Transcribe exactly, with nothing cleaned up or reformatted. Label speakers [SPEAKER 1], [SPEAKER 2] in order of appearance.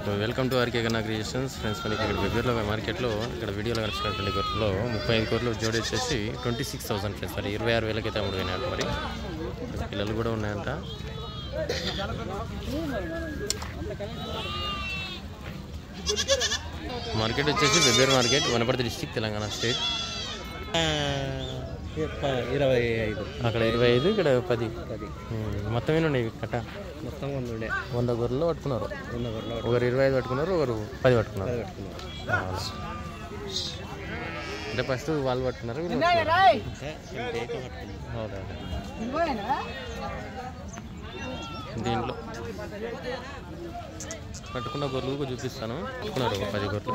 [SPEAKER 1] Welcome to R K Ganna creations friends. మనకి ఇక్కడ వెబ్బేర్లో మార్కెట్లో ఇక్కడ వీడియోలో కనిపిస్తున్నటువంటి గొర్రెలో ముప్పై ఐదు గొర్రెలు జోడి వచ్చేసి ట్వంటీ సిక్స్ థౌసండ్ ఫ్రెండ్స్. మరి ఇరవై ఆరు వేలకైతే అమ్ముడు పోయినాయంట. మరి పిల్లలు కూడా ఉన్నాయంట. మార్కెట్ వచ్చేసి వెబ్బేర్ market, Wanaparthy district, Telangana state.
[SPEAKER 2] ఇరవై ఐదు
[SPEAKER 1] అక్కడ ఇరవై ఐదు ఇక్కడ పది పది మొత్తం ఏమి ఉన్నాయి కట్ట?
[SPEAKER 2] మొత్తం వంద ఉండే
[SPEAKER 1] వంద గొర్రెలు పట్టుకున్నారు.
[SPEAKER 2] వంద గొర్రెలు
[SPEAKER 1] ఒకరు ఇరవై ఐదు పట్టుకున్నారు, ఒకరు పది పట్టుకున్నారు. అంటే ఫస్ట్ వాళ్ళు పట్టుకున్నారు, దీంట్లో పట్టుకున్న గొర్రెలు చూపిస్తాను. పట్టుకున్నారు ఒక పది గొర్రెలు.